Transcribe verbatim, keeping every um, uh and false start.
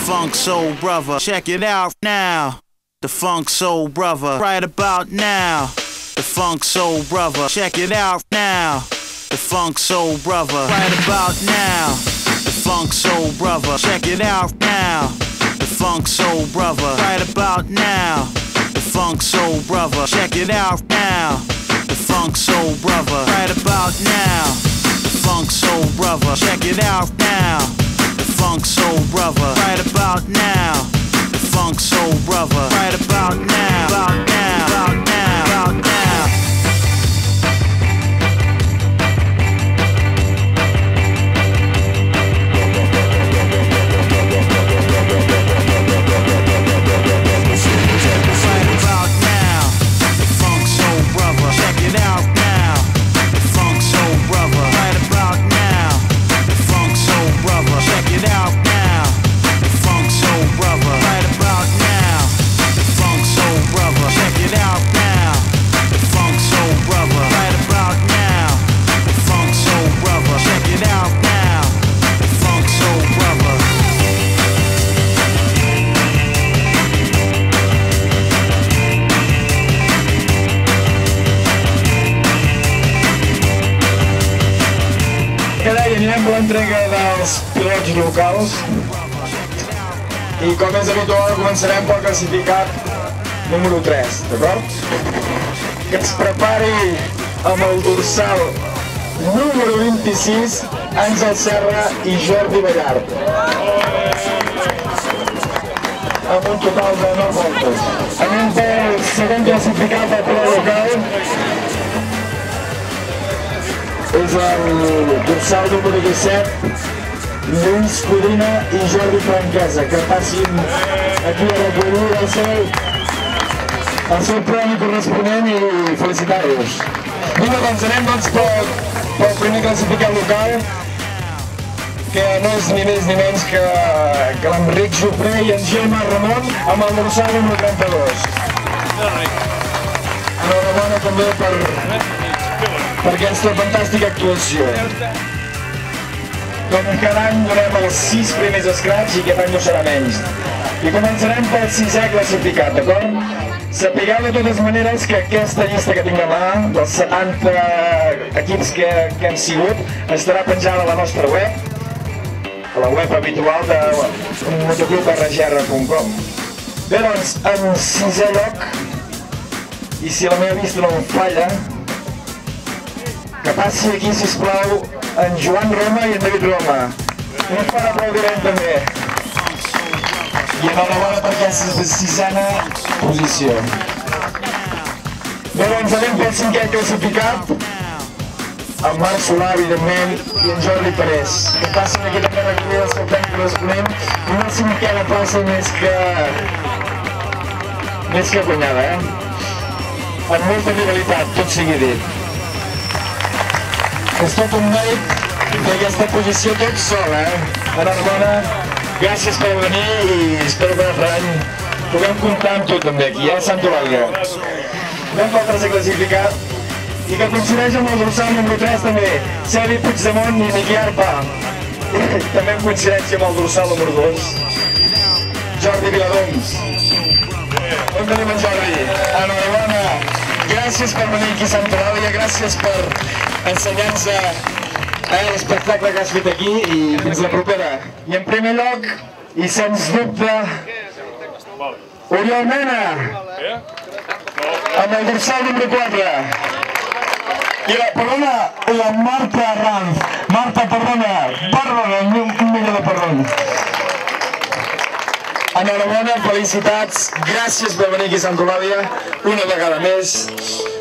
Funk Soul Brother. Check it out now. The Funk Soul Brother. Right about now. The Funk Soul Brother. Check it out now. The Funk Soul Brother. Right about now. The Funk Soul Brother. Check it out now. The Funk Soul Brother. Right about now. The Funk Soul Brother. Check it out now. The Funk Soul Brother. Right about now. The Funk Soul Brother. Check it out now. The Funk Soul Brother. Right about now. The Funk Soul Brother. Right about now. About now. About now. About now. Anirem a l'entrega dels pilots locals i, com és habitual, començarem pel classificat número tres, d'acord? Que es prepari amb el dorsal número vint-i-sis, Àngel Serra i Jordi Ballart, amb un total de nou voltes. Anem pel segon classificat del pilot local. És el dorsal número disset, Lluís Codina i Jordi Franquesa, que passin aquí a recollir el seu, el seu premi corresponent i felicitar-los. Vinga, doncs anem doncs pel, pel primer classificat local, que no és ni més ni menys que, que l'Enric Jofré i en Gemma Ramon amb el dorsal número trenta-dos. Enhorabona també per... per aquesta fantàstica actuació. Com cada any donem els sis primers escrats i aquest any no serà menys. I començarem pel sisè classificat, d'acord? Sapigueu de totes maneres que aquesta llista que tinc a mà, dels setanta equips que, que han sigut, estarà penjada a la nostra web, a la web habitual de motoclub r g r punt com. Bé, doncs, en sisè lloc, i si la meva vista no em falla, que passi aquí, sisplau, en Joan Roma i en David Roma. Un fort aplaudiment també. I enhorabona per aquesta sisena posició. Bé, doncs anem pel cinquè classificat, el Marc Solà, evidentment, i en Jordi Parés, que passin aquí també a recollir el seu premi corresponent. Una cinquena plaça més que... més que guanyada, eh? Amb molta rivalitat, tot sigui dit. És tot un mèrit d'aquesta posició tot sol, eh? Enhorabona, gràcies per venir i espero que l'altre any puguem comptar amb tu també aquí, eh? Sant Eulàlia. Anem pel tercer classificat i que coincideix amb el dorsal número tres també, Xavi Puigdemont i Miqui Arpa. També en coincidència amb el dorsal número dos, Jordi Viladoms. On tenim en Jordi? Enhorabona, gràcies per venir aquí a Sant Eulàlia, gràcies per ensenyar-nos l'espectacle que has fet aquí i fins la propera. I en primer lloc, i sens dubte, Oriol Mena, amb el dorsal número quatre. I la, perdona, la Marta Ranz. Marta, perdona, perdona, un milió de perdons. Enhorabona, felicitats, gràcies per venir aquí a Sant Eulàlia una vegada més.